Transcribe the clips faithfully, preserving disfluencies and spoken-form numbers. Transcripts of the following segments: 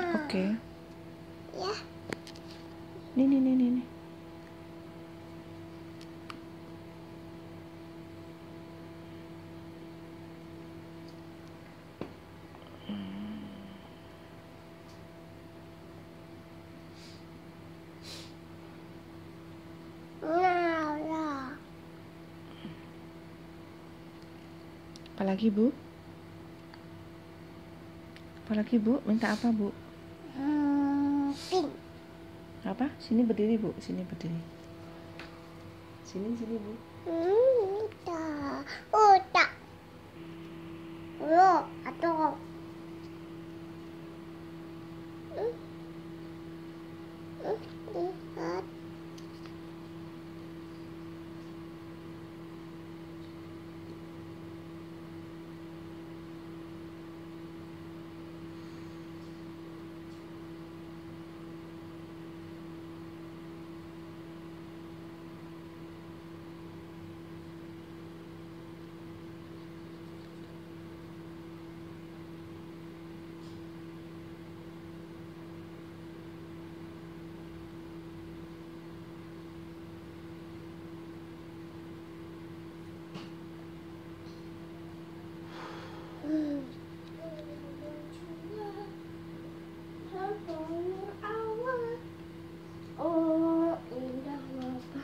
Oke. Ya. Nih nih nih nih. nih. Nah, ya. Apalagi Bu? Apalagi Bu? Minta apa Bu? Hmm, pink. Apa? Sini berdiri Bu. Sini berdiri. Sini sini Bu. Hmm, udah. Udah. Udah. Atau. Hmm. Hmm, lihat. Hmm. Oh, indah apa?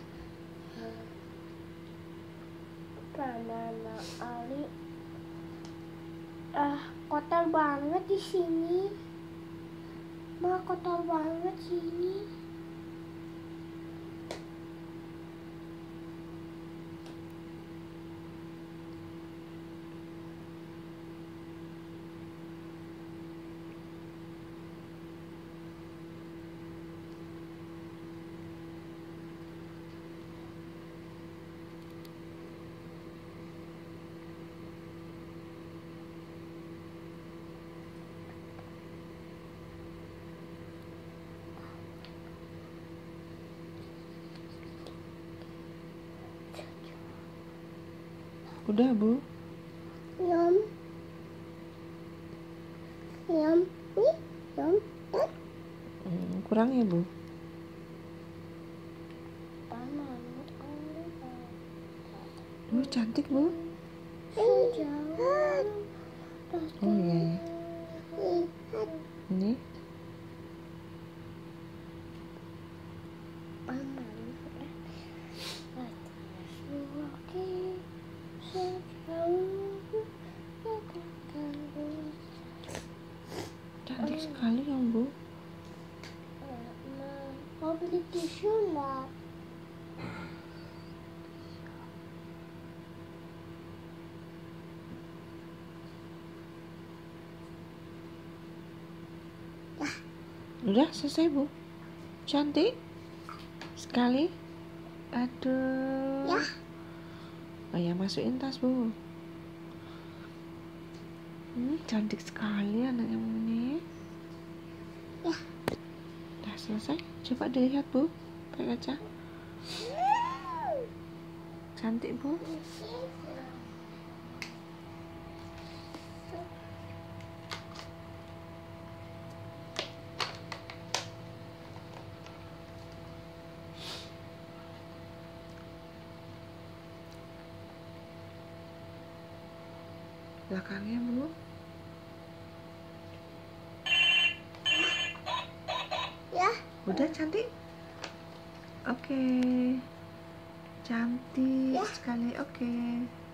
Banana Ali. Ah, kotor banget di sini. Ma, kotor banget sini. Udah Bu. Yum. Yum. Nih, yum. Hmm, kurang ya Bu? Bu cantik Bu. Lihat. Oh iya ya. Lihat. Ini. Cantik sekali ya Bu. Mau beli tisu nggak? Udah selesai Bu. Cantik sekali. Aduh. Ya. Oh ya, masukin tas Bu. Hmm, cantik sekali anaknya ini. Ya. Udah selesai. Coba dilihat Bu, pakai kaca. Cantik Bu. Belakangnya Bu. Ya. Udah cantik. Oke. Cantik Ya. sekali. Oke.